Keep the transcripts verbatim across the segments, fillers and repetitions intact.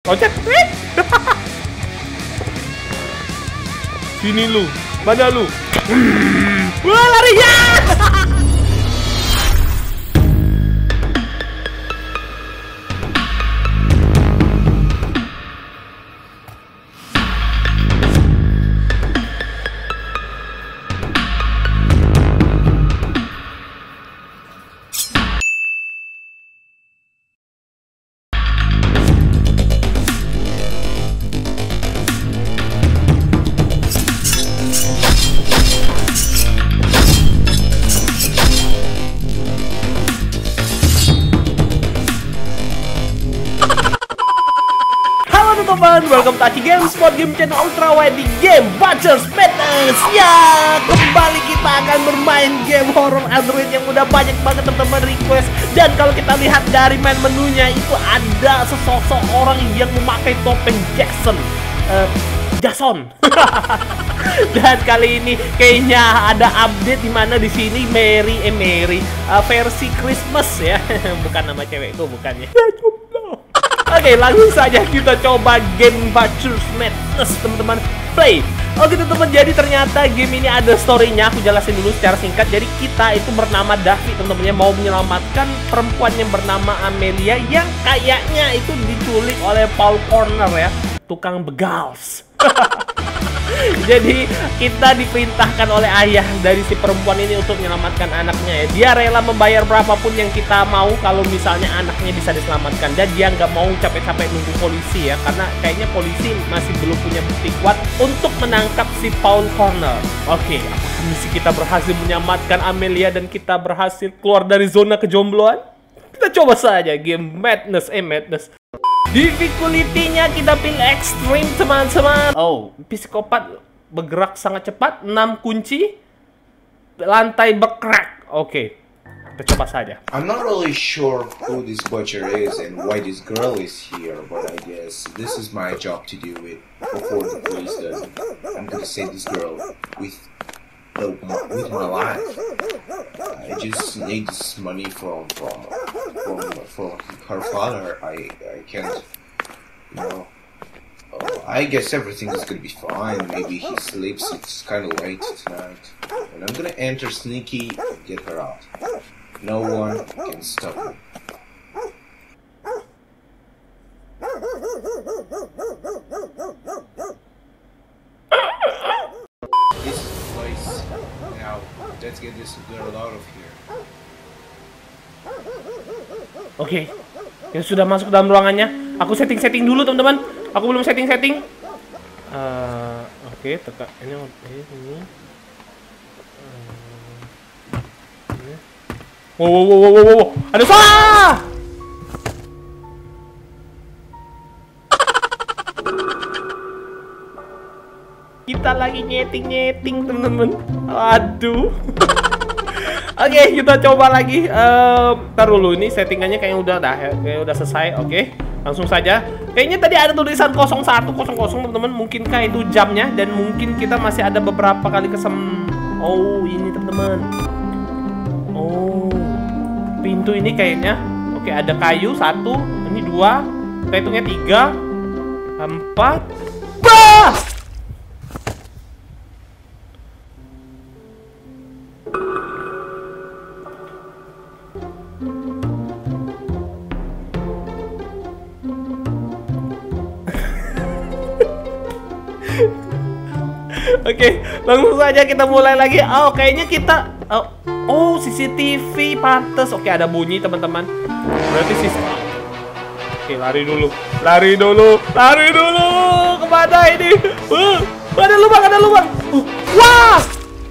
Loncat. Sini lu. Mana lu? Wah, lari ya. Welcome to Aci Games, sport game channel ultra wide di game Butcher's Madness. Ya, kembali kita akan bermain game horror Android yang udah banyak banget teman-teman request. Dan kalau kita lihat dari main menunya itu ada sesosok orang yang memakai topeng Jason, uh, Jason. Dan kali ini kayaknya ada update di mana di sini Mary, eh Mary, uh, versi Christmas ya, bukan nama cewekku, bukannya. Oke, langsung saja kita coba game Butcher's Madness, teman-teman. Play. Oke, teman-teman, jadi ternyata game ini ada story-nya. Aku jelasin dulu secara singkat. Jadi kita itu bernama Davi, teman-teman, mau menyelamatkan perempuan yang bernama Amelia yang kayaknya itu diculik oleh Paul Corner ya, tukang begals. Jadi kita diperintahkan oleh ayah dari si perempuan ini untuk menyelamatkan anaknya ya. Dia rela membayar berapapun yang kita mau kalau misalnya anaknya bisa diselamatkan. Dan dia nggak mau capek-capek nunggu polisi ya, karena kayaknya polisi masih belum punya bukti kuat untuk menangkap si Paul Corner. Oke, apakah misi kita berhasil menyelamatkan Amelia dan kita berhasil keluar dari zona kejombloan? Kita coba saja game Madness, eh Madness. Difficulty-nya kita pilih ekstrim, teman-teman. Oh, psikopat bergerak sangat cepat, enam kunci, lantai bercrack. Oke, okay. Kita coba saja. I'm not really sure who this butcher is and why this girl is here, but I guess this is my job to do it before the police does it. I'm gonna save this girl with the, with my life. I just need this money from from from, from her father. I I can't, you know. Uh, I guess everything is gonna be fine. Maybe he sleeps. It's kind of late tonight, and I'm gonna enter sneaky and get her out. No one can stop me. This is the place. Now, let's get this girl out of here. Oke, okay. Yang sudah masuk ke dalam ruangannya. Aku setting-setting dulu, teman-teman. Aku belum setting-setting. Uh, Oke, okay, tekan ini, ini, ini. Uh, ini. Wow, wow, wow, wow, wow, ada salah. Kita lagi nyeting-nyeting, teman-teman. Aduh. Oke, okay, kita coba lagi. Um, Ntar dulu, ini settingannya kayaknya udah dah, kayak udah selesai. Oke, okay, langsung saja. Kayaknya tadi ada tulisan nol satu nol nol, teman-teman. Mungkinkah itu jamnya? Dan mungkin kita masih ada beberapa kali kesem. Oh, ini teman-teman. Oh, pintu ini kayaknya. Oke, okay, ada kayu satu, ini dua. Kita hitungnya tiga, empat. Bah! Oke, langsung saja kita mulai lagi. Oh, kayaknya kita oh, oh C C T V pantes. Oke, ada bunyi, teman-teman. Berarti C C T V. Oke, lari dulu. Lari dulu. Lari dulu. Kemana ini? Uh, ada lubang, ada lubang. Uh, wah!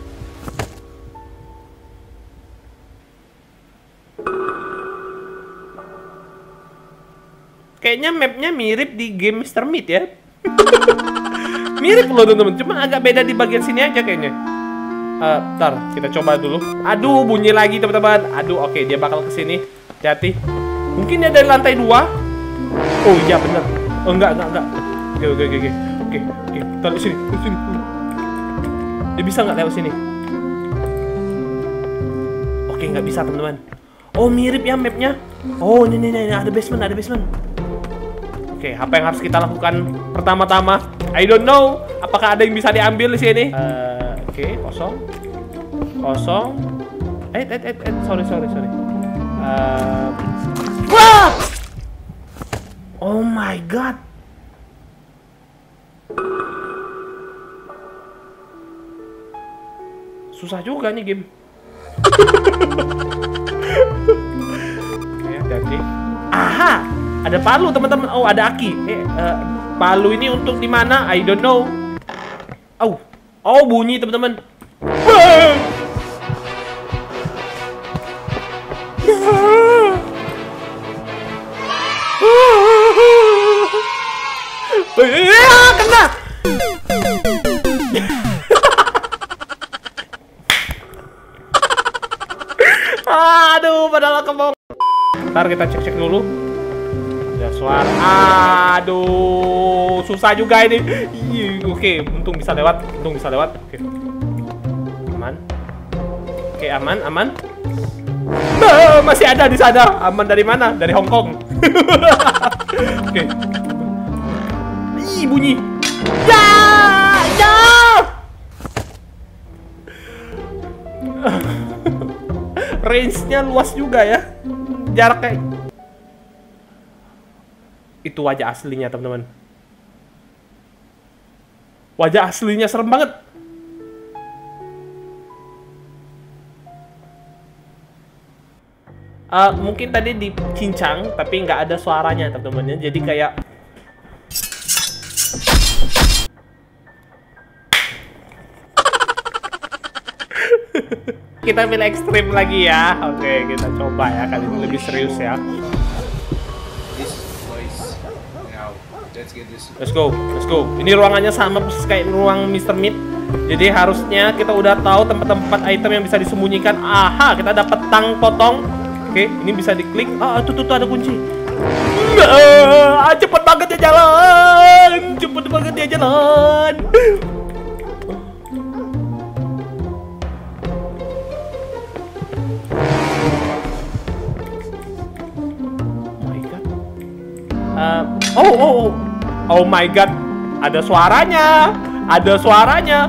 Kayaknya mapnya mirip di game Mister Meat ya. Mirip loh, teman-teman, cuma agak beda di bagian sini aja kayaknya. Uh, Ntar, kita coba dulu. Aduh, bunyi lagi, teman-teman. Aduh, oke, okay, dia bakal kesini. Hati-hati. Mungkin dia dari lantai dua. Oh iya, bener. Oh, enggak, enggak, enggak. Oke, oke, oke, oke. Oke, oke, kita lihat sini, di sini. Dia bisa nggak lewat sini? Oke, nggak bisa, teman-teman. Oh, mirip ya mapnya. Oh, ini, ini, ini, ada basement, ada basement. Oke, apa yang harus kita lakukan pertama-tama? I don't know. Apakah ada yang bisa diambil di sini? Uh, Oke, kosong, kosong. Eh, eh, eh, eh, sorry, sorry, sorry. Uh, wah! Oh my god. Susah juga nih game. Oke, hati-hati. Aha, ada palu teman-teman. Oh, ada aki. Eh, uh, palu ini untuk di mana? I don't know. Oh, oh bunyi teman-teman. Kena. Aduh, padahal kebong. Ntar kita cek-cek dulu. Ada suara. Aduh, susah juga ini. Oke, untung bisa lewat. Untung bisa lewat. Oke. Aman. Oke, aman, aman. Nah, masih ada di sana. Aman dari mana? Dari Hong Kong. Oke. Ih, bunyi. Ya! Ya! Range-nya luas juga ya. Jaraknya. Itu wajah aslinya, teman-teman. Wajah aslinya serem banget. Uh, mungkin tadi dicincang, tapi nggak ada suaranya, teman-teman. Jadi kayak kita pilih ekstrim lagi ya. Oke, kita coba ya, kali ini lebih serius ya. Let's go, let's go. Ini ruangannya sama persis kayak ruang mister Meat. Jadi harusnya kita udah tahu tempat-tempat item yang bisa disembunyikan. Aha, kita dapat tang potong. Oke, ini bisa diklik. Ah, tuh, tuh, tuh ada kunci. Ah, cepet banget ya jalan. Cepet banget ya jalan. Uh, oh, oh, oh, oh my god, ada suaranya, ada suaranya.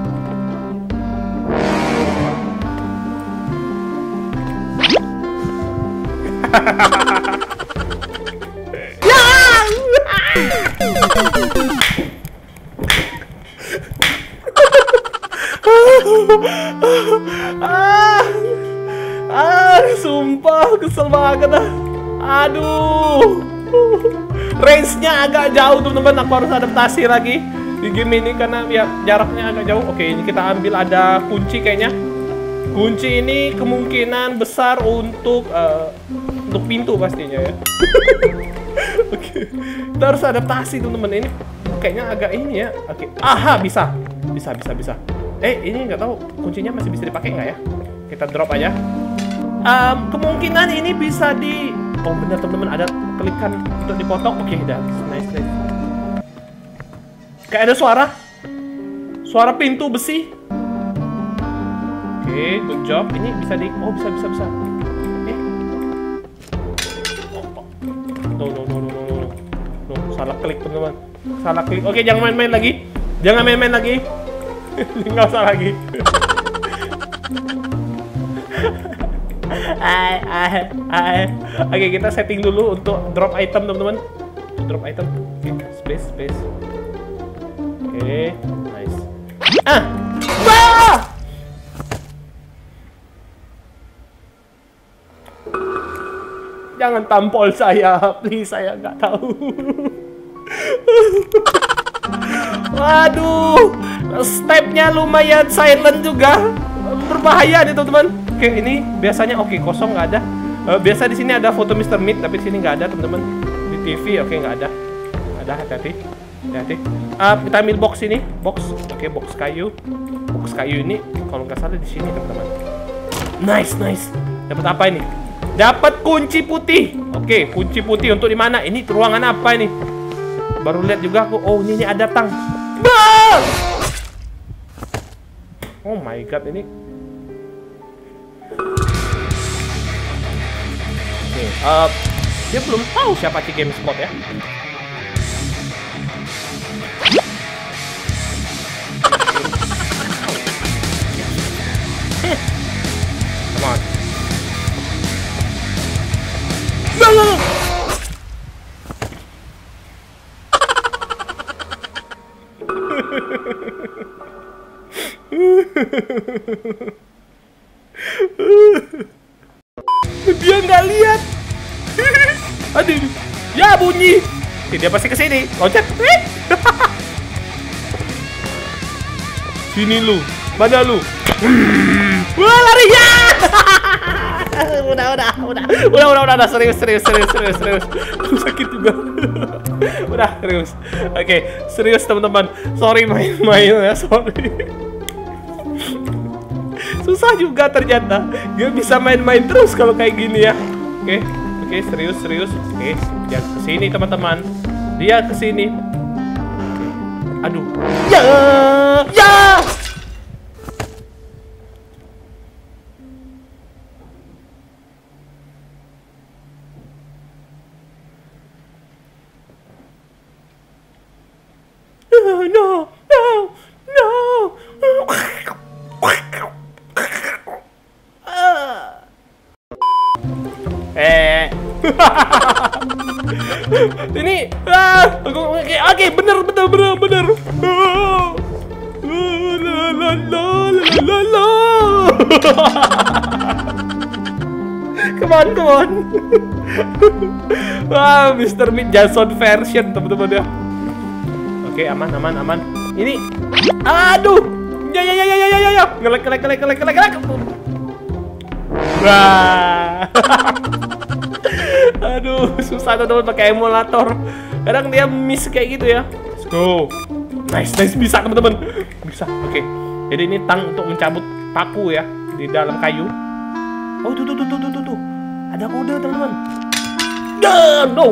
ah, ah, sumpah kesel banget ah. Aduh. Range-nya agak jauh teman-teman, aku harus adaptasi lagi di game ini karena ya jaraknya agak jauh. Oke, ini kita ambil, ada kunci kayaknya. Kunci ini kemungkinan besar untuk uh, untuk pintu pastinya ya. Oke, kita harus adaptasi teman-teman, ini kayaknya agak ini ya. Oke, aha, bisa, bisa, bisa, bisa. Eh, ini nggak tahu kuncinya masih bisa dipakai nggak ya? Kita drop aja. Um, kemungkinan ini bisa di. Oh benar teman-teman, ada klikan untuk dipotong. Oke, okay, dah. Nice, nice. Kayak ada suara. Suara pintu besi. Oke, okay, good job. Ini bisa di... Oh, bisa, bisa, bisa. Eh. Oh, oh. No, no, no, no, no, no. No, salah klik teman-teman. Salah klik. Oke, okay, jangan main-main lagi. Jangan main-main lagi. Nggak usah lagi. Ay, ay, ay. Oke, kita setting dulu untuk drop item teman-teman. Drop item. Oke, space, space. Oke, nice. Ah, wah! Jangan tampol saya, please, saya nggak tahu. Waduh, stepnya lumayan silent juga, berbahaya nih teman-teman. Oke, ini biasanya oke, kosong, nggak ada. Uh, biasa di sini ada foto mister Meat, tapi di sini nggak ada teman-teman. Di T V oke nggak ada. Ada, hati-hati, hati-hati. Uh, kita ambil box ini, box. Oke, box kayu. Box kayu ini kalau nggak salah di sini teman-teman. Nice, nice. Dapat apa ini? Dapat kunci putih. Oke, kunci putih untuk di mana? Ini ruangan apa ini? Baru lihat juga aku. Oh, ini, ini ada tang. Bah! Oh my god, ini. Oke, uh, dia belum tahu siapa si GameSpot ya. Dia nggak lihat. Aduh, ya bunyi. Dia pasti kesini. Loncat. Sini lu, mana lu? Wah, lari ya! udah, udah, udah, udah, udah, udah, serius, serius, serius, serius, serius. Sakit juga. Udah, serius. Oke, serius teman-teman. Sorry main-main ya, sorry. Susah juga ternyata. Gak bisa main-main terus kalau kayak gini ya. Oke, oke, serius, serius. Oke, dia kesini teman-teman. Dia kesini. Aduh. Ya, ya. No, no, no. Eh. Ini ah, oke, oke, bener, bener, bener, bener. La la la la la. Come on, come on. Wah, mister Meat Jason version teman-teman ya. Oke, aman, aman, aman. Ini, aduh, ya, ya, ya, ya, ya, ya, ya, ngelek, ngelek, ngelek, ngelek, ngelek, ngelek. Wah. Aduh, susah teman-teman pakai emulator. Kadang dia miss kayak gitu ya. Let's go. Nice, nice, bisa teman-teman. Bisa. Oke. Jadi ini tang untuk mencabut paku ya di dalam kayu. Oh, tuh, tuh, tuh, tuh, tuh, tuh. Ada kode teman-teman. Dan, no.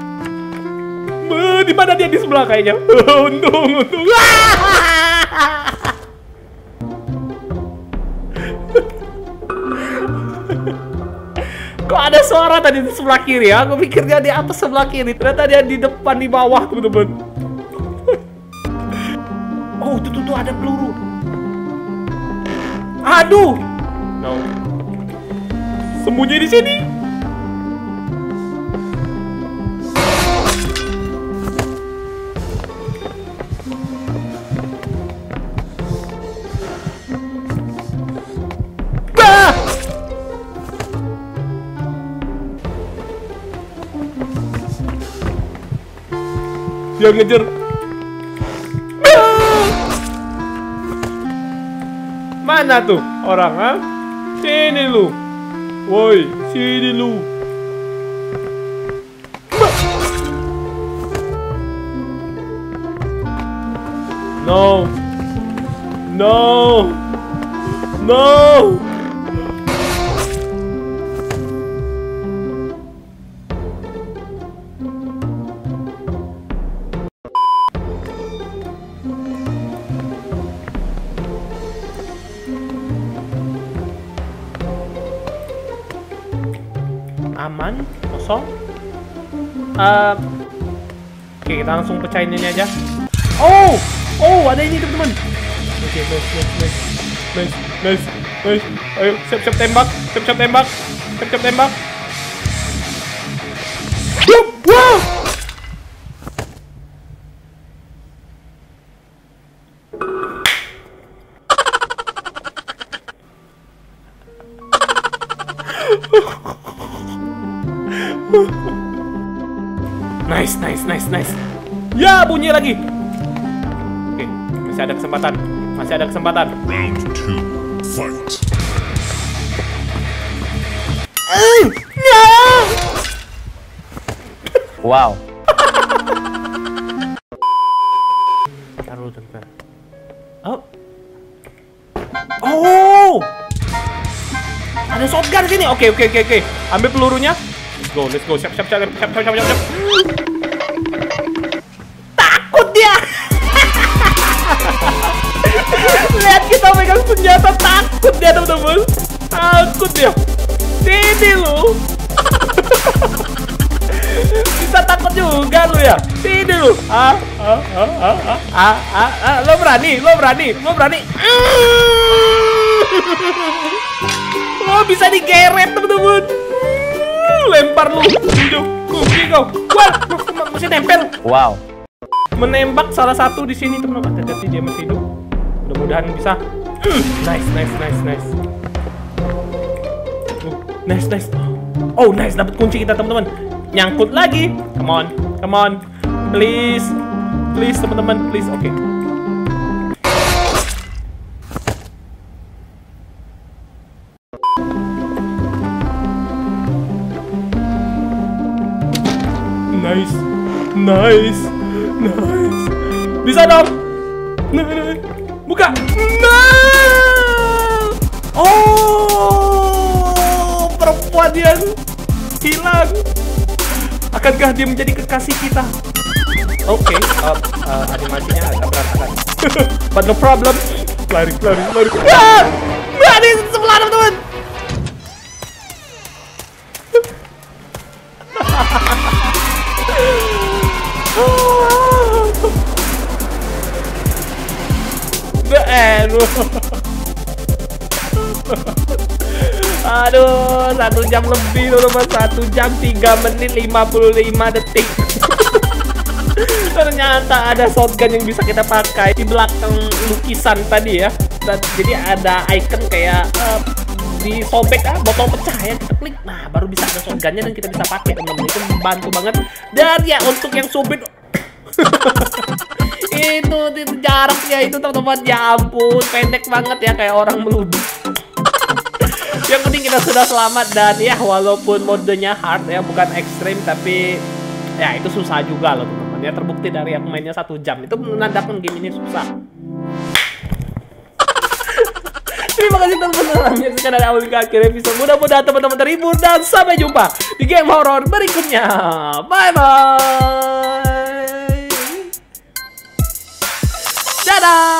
Di mana dia di sebelah kayaknya? Untung, untung. Kok ada suara tadi di sebelah kiri ya? Aku pikir dia di atas sebelah kiri. Ternyata dia di depan, di bawah, teman-teman. Oh, tuh, tuh, tuh, ada peluru. Aduh. No. Sembunyi di sini. Dia ngejar. Mana tuh orang, ha? Sini lu. Woi, sini lu. No. No. No. Aman, kosong. Uh, Oke, kita langsung pecahin ini aja. Oh, oh, ada ini teman-teman. Oke, nice, nice, nice, nice, nice, nice. Ayo, siap-siap tembak, siap-siap tembak, siap-siap tembak. Yup, wow. Nice, nice, nice, nice. Ya, bunyi lagi. Oke, masih ada kesempatan. Masih ada kesempatan. Round two, fight. Eh, no! Wow. Taruh bentar. Oh. Oh. Ada shotgun sini. Oke, oke, oke, oke. Ambil pelurunya. Let's go, let's go. Siap, siap, siap, siap, siap, siap, siap. Takut dia. Lihat kita pegang senjata, takut dia teman-teman. Takut dia. Sini lu. Bisa takut juga lu ya. Sini lu. Ah, ah, ah, ah, ah, ah, ah. Lo berani, lo berani, lo berani. Lo bisa digeret teman-teman. Lempar lu. Oke kau. Wah, masih nempel. Wow. menembak salah satu di sini teman-teman. Hati-hati dia masih hidup. Mudah-mudahan bisa. Nice, nice, nice, nice. Uh, nice, nice. Oh, nice, dapat kunci kita teman-teman. Nyangkut lagi. Come on, come on, please, please teman-teman, please. Oke. Okay. Nice, nice, nice. Bisa dong. Buka. Nah. Oh, perempuan yang hilang. Akankah dia menjadi kekasih kita? Oke, okay. uh, uh, animasinya agak berantakan. But no problem. Lari, lari, lari. Ah! Nah, di sebelah teman-teman. The end. Aduh, satu jam lebih loh teman, satu jam tiga menit lima puluh lima detik. Ternyata ada shotgun yang bisa kita pakai di belakang lukisan tadi ya. Dan jadi ada icon kayak uh, disobek ah, botol pecah ya, kita klik, nah baru bisa ada shotgunnya dan kita bisa pakai teman-teman. Itu membantu banget. Dan ya untuk yang sobek itu, itu jaraknya itu teman-teman, ya ampun pendek banget ya, kayak orang meluduk. Yang penting kita sudah selamat. Dan ya walaupun modenya hard ya, bukan ekstrim, tapi ya itu susah juga loh teman-teman ya. Terbukti dari aku mainnya satu jam, itu menandakan game ini susah. Terima kasih teman-teman menyaksikan dari awal ke akhir episode. Mudah-mudahan teman-teman terhibur dan sampai jumpa di game horror berikutnya. Bye bye. Dadah.